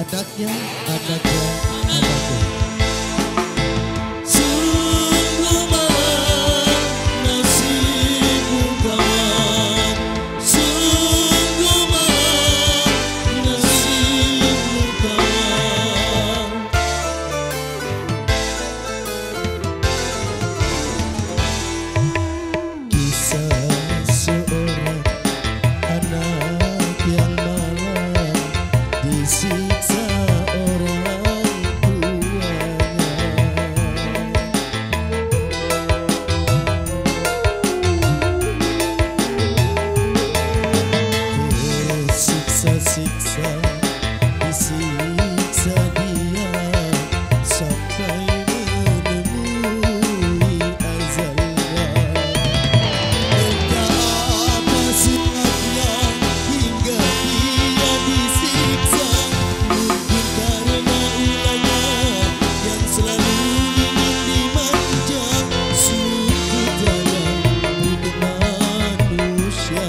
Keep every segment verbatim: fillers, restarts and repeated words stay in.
anaknya, anaknya, anaknya. Siksa, disiksa dia sampai menemui ajalnya. Entah apa sebabnya hingga dia disiksa, mungkin karena ulahnya yang selalu ingin dimanja. Sungguh dalam hidup manusia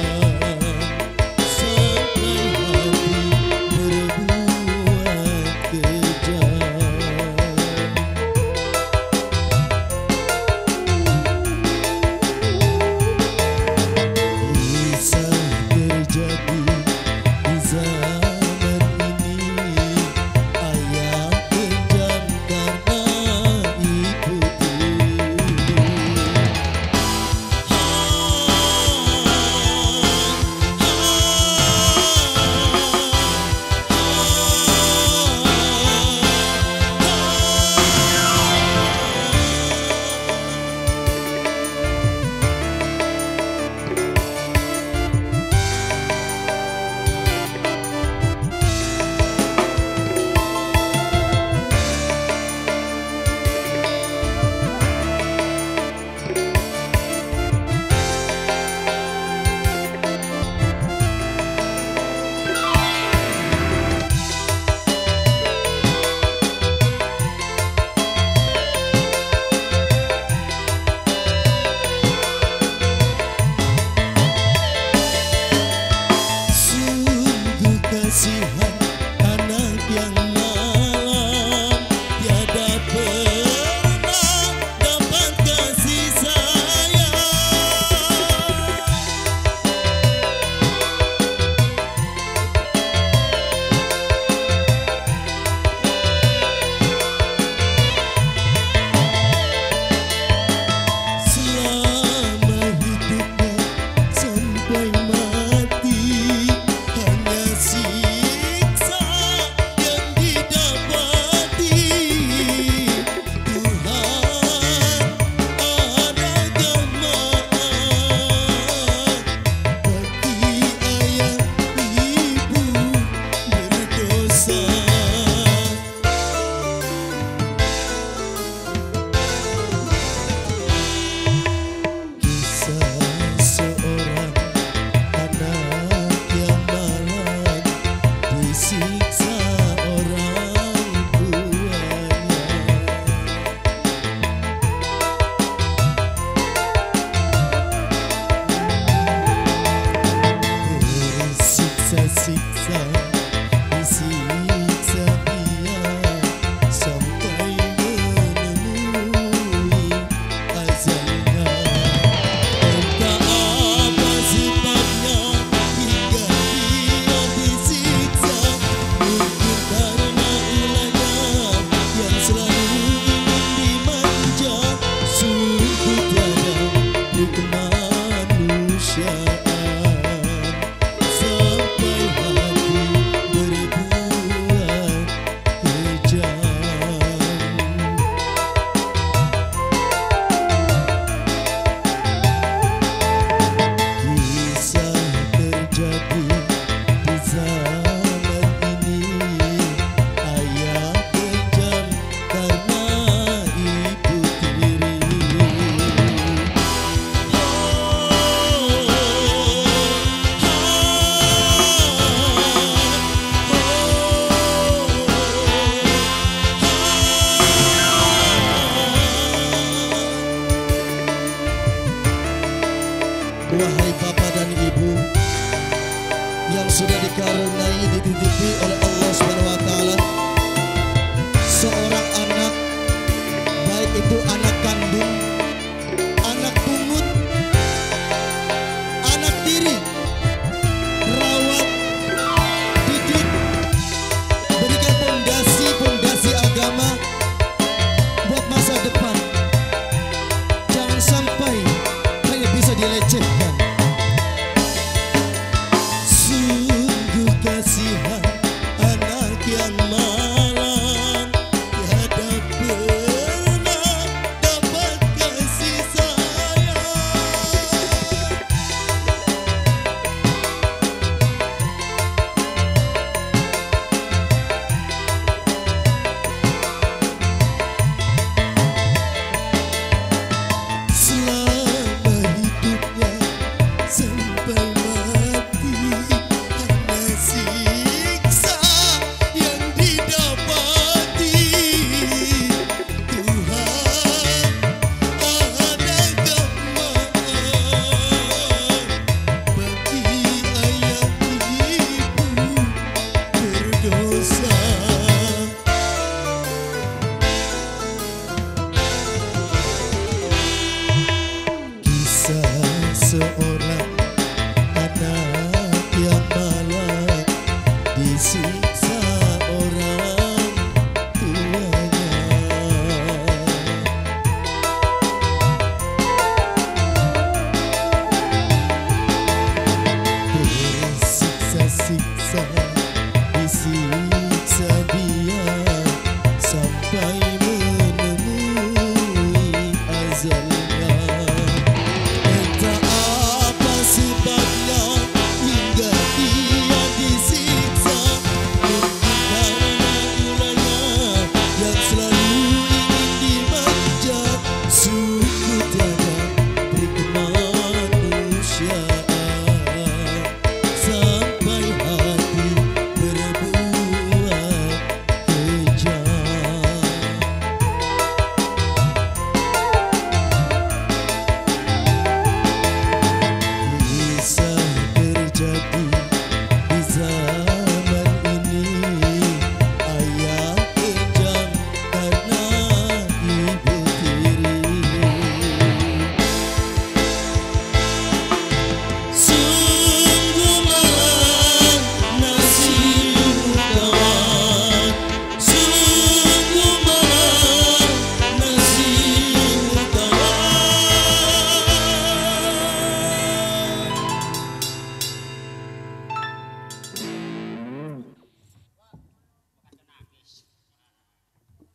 kasihan anak yang malang tiada pernah dapat kasih sayang. Selama hidupnya sampai mati hanya siksa yang didapati. Tuhan adakah maaf bagi ayah ibu berdosa. Kisah seorang anak yang malang disiksa orang tuanya. Tersiksa-siksa, disiksa dia sampai menemui ajalnya. Entah apa sebabnya hingga dia disiksa, mungkin karena ulahnya yang selalu ingin dimanja. Sungguh tiada kemanusiaan sampai hati berbuat kejam. Kisah terjadi di zaman ini, ayah kejam karena ibu tiri. Wahai Bapa dan Ibu yang sudah dikaruniai dititipi oleh Allah Subhanahu wa Ta'ala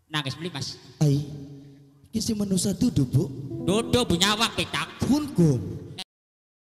Nangis beli mas. Ai, kisi manusia duduk bu. Dodo punya awak petak. Pun kum.